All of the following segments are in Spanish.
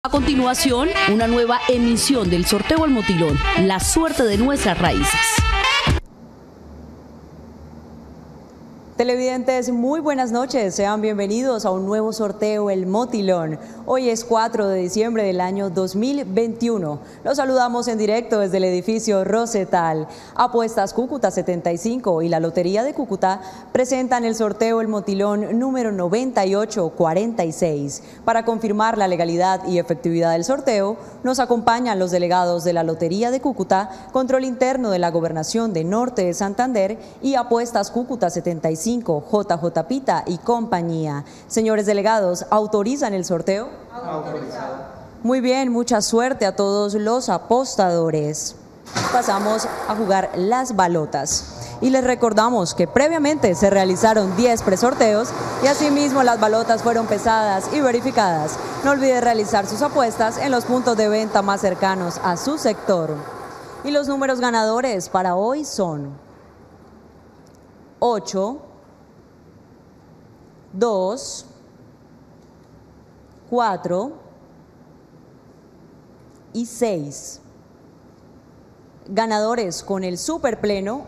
A continuación, una nueva emisión del sorteo El Motilón, la suerte de nuestras raíces. Televidentes, muy buenas noches, sean bienvenidos a un nuevo sorteo El Motilón. Hoy es 4 de diciembre del año 2021. Los saludamos en directo desde el edificio Rosetal. Apuestas Cúcuta 75 y la Lotería de Cúcuta presentan el sorteo El Motilón número 9846. Para confirmar la legalidad y efectividad del sorteo, nos acompañan los delegados de la Lotería de Cúcuta, Control Interno de la Gobernación de Norte de Santander y Apuestas Cúcuta 75. JJ Pita y compañía. Señores delegados, ¿autorizan el sorteo? Autorizado. Muy bien, mucha suerte a todos los apostadores. Pasamos a jugar las balotas. Y les recordamos que previamente se realizaron 10 presorteos y asimismo las balotas fueron pesadas y verificadas. No olvide realizar sus apuestas en los puntos de venta más cercanos a su sector. Y los números ganadores para hoy son 8, 2, 4 y 6. Ganadores con el superpleno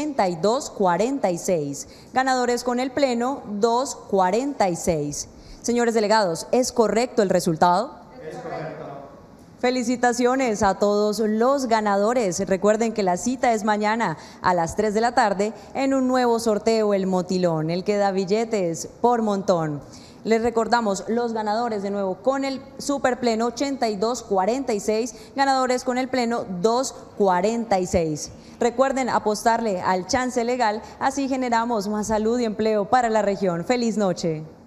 8246. Ganadores con el pleno 246. Señores delegados, ¿es correcto el resultado? Es correcto. Felicitaciones a todos los ganadores. Recuerden que la cita es mañana a las 3 de la tarde en un nuevo sorteo El Motilón, el que da billetes por montón. Les recordamos los ganadores de nuevo con el superpleno 8246, ganadores con el pleno 246. Recuerden apostarle al chance legal, así generamos más salud y empleo para la región. Feliz noche.